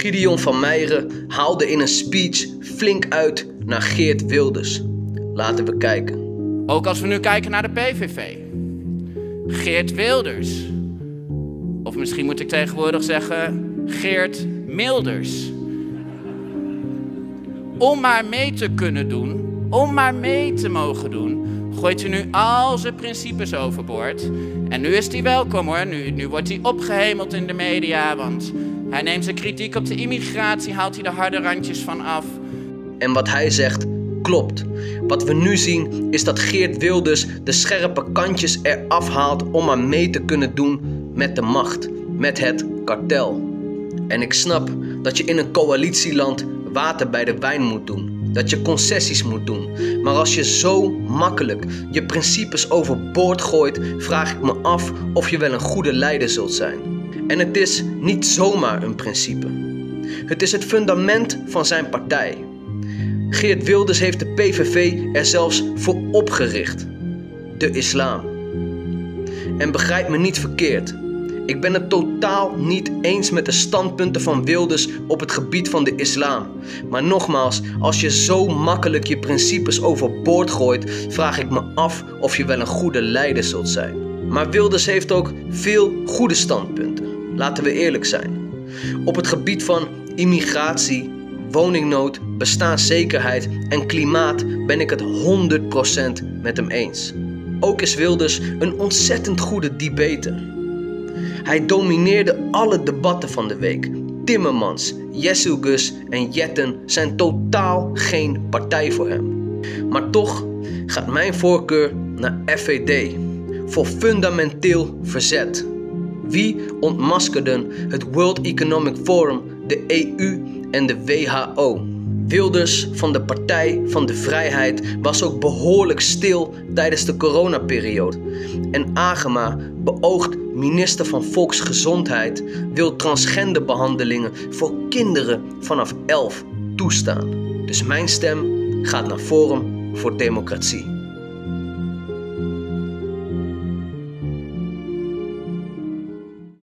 Gideon van Meijeren haalde in een speech flink uit naar Geert Wilders. Laten we kijken. Ook als we nu kijken naar de PVV. Geert Wilders. Of misschien moet ik tegenwoordig zeggen Geert Milders. Om maar mee te kunnen doen, om maar mee te mogen doen, gooit hij nu al zijn principes overboord. En nu is hij welkom hoor, nu wordt hij opgehemeld in de media, want hij neemt zijn kritiek op de immigratie, haalt hij de harde randjes van af. En wat hij zegt, klopt. Wat we nu zien is dat Geert Wilders de scherpe kantjes eraf haalt om maar mee te kunnen doen met de macht, met het kartel. En ik snap dat je in een coalitieland water bij de wijn moet doen. Dat je concessies moet doen. Maar als je zo makkelijk je principes overboord gooit, vraag ik me af of je wel een goede leider zult zijn. En het is niet zomaar een principe. Het is het fundament van zijn partij. Geert Wilders heeft de PVV er zelfs voor opgericht. De islam. En begrijp me niet verkeerd. Ik ben het totaal niet eens met de standpunten van Wilders op het gebied van de islam. Maar nogmaals, als je zo makkelijk je principes overboord gooit, vraag ik me af of je wel een goede leider zult zijn. Maar Wilders heeft ook veel goede standpunten. Laten we eerlijk zijn. Op het gebied van immigratie, woningnood, bestaanszekerheid en klimaat ben ik het 100% met hem eens. Ook is Wilders een ontzettend goede debater. Hij domineerde alle debatten van de week. Timmermans, Jesselgus en Jetten zijn totaal geen partij voor hem. Maar toch gaat mijn voorkeur naar FVD. Voor fundamenteel verzet. Wie ontmaskerden het World Economic Forum, de EU en de WHO? Wilders van de Partij van de Vrijheid was ook behoorlijk stil tijdens de coronaperiode. En Agema, beoogd minister van Volksgezondheid, wil transgenderbehandelingen voor kinderen vanaf 11 toestaan. Dus mijn stem gaat naar Forum voor Democratie.